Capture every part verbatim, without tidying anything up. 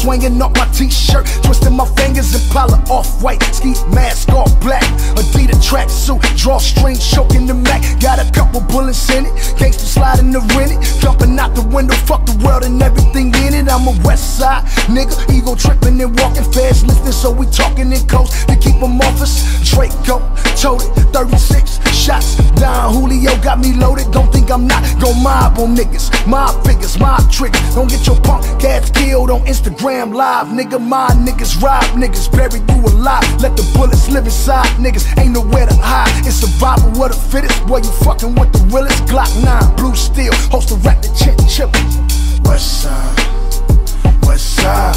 swinging off my t-shirt, twisting my fingers and Impala off-white, ski mask all black, Adidas tracksuit, drawstring choking the Mac. Got a couple bullets in it, gangsta sliding the rent it, jumping out the window, fuck the world and everything in it. I'm a west side nigga, ego tripping and walking fast, listening, so we talking in coast to keep them off us. Draco, toted, thirty-six shots down, Julio got me loaded. Don't think I'm not gon' mob on niggas, mob figures, mob triggers. Don't get your punk cats killed on Instagram live, nigga. My niggas rob niggas, bury you alive. Let the bullets live inside niggas, ain't nowhere to hide. It's survival of the fittest, boy, you fucking with the realest. Glock nine, blue steel, host of rap the chin chip. West side, west side,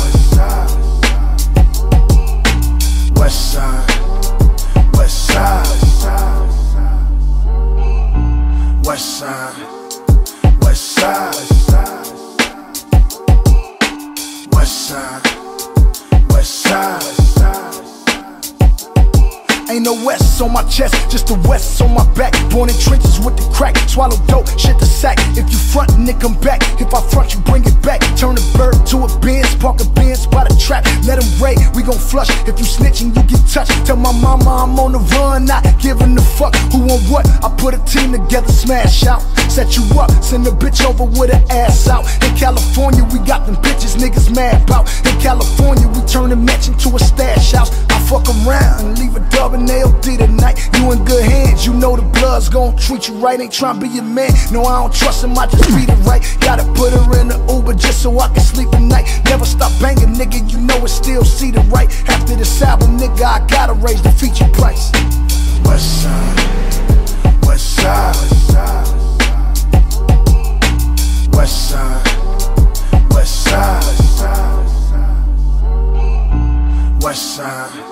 west side, west side, west side, west side, west side, west side. Ain't no west on my chest, just the west on my back. Born in trenches with the crack, swallow dope, shit the sack. If you front, nigga, come back. If I front, you bring it back. Turn a bird to a Benz, park a Benz by the trap. Let him raid, we gon' flush. If you snitching, you get touched. Tell my mama I'm on the run, not giving a fuck who on what. I put a team together, smash out. Set you up, send a bitch over with her ass out. In California, we got them bitches niggas mad bout. In California, we turn a match into a stash house. I fuck around and leave a dub in L D tonight. You in good hands, you know the blood's gon' treat you right. Ain't tryna be your man, no I don't trust him, I just beat it right. Gotta put her in the Uber just so I can sleep at night. Never stop banging, nigga, you know it still see the right. After this album, nigga, I gotta raise the feature price. West side, west side, west side, west side, west side, west side.